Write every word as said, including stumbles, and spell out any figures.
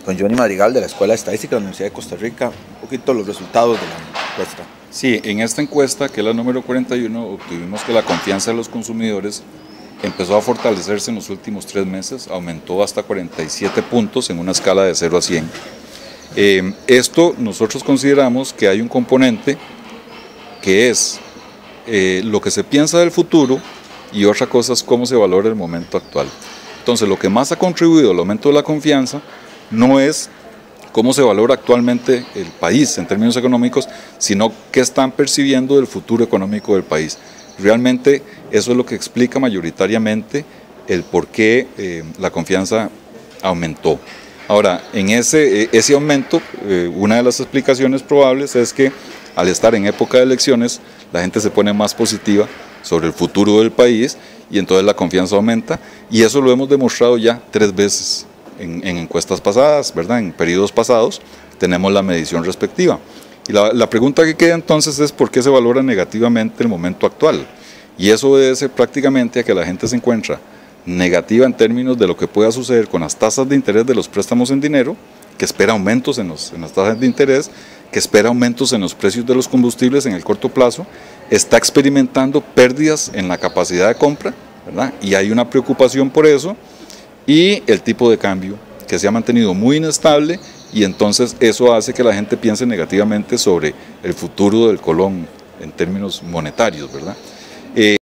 con Johnny Madrigal de la Escuela de Estadística de la Universidad de Costa Rica, un poquito los resultados de la encuesta. Sí, en esta encuesta, que es la número cuarenta y uno, obtuvimos que la confianza de los consumidores empezó a fortalecerse en los últimos tres meses, aumentó hasta cuarenta y siete puntos en una escala de cero a cien. Eh, esto nosotros consideramos que hay un componente que es eh, lo que se piensa del futuro y otra cosa es cómo se valora el momento actual. Entonces, lo que más ha contribuido al aumento de la confianza no es cómo se valora actualmente el país en términos económicos, sino qué están percibiendo del futuro económico del país. Realmente eso es lo que explica mayoritariamente el por qué eh, la confianza aumentó. Ahora, en ese, ese aumento, eh, una de las explicaciones probables es que al estar en época de elecciones, la gente se pone más positiva sobre el futuro del país y entonces la confianza aumenta, y eso lo hemos demostrado ya tres veces en, en encuestas pasadas, ¿verdad? En periodos pasados tenemos la medición respectiva. Y la, la pregunta que queda entonces es ¿por qué se valora negativamente el momento actual? Y eso obedece prácticamente a que la gente se encuentra negativa en términos de lo que pueda suceder con las tasas de interés de los préstamos en dinero, que espera aumentos en, los, en las tasas de interés, que espera aumentos en los precios de los combustibles en el corto plazo, está experimentando pérdidas en la capacidad de compra, ¿verdad? Y hay una preocupación por eso, y el tipo de cambio que se ha mantenido muy inestable, y entonces eso hace que la gente piense negativamente sobre el futuro del colón en términos monetarios, ¿verdad? Eh,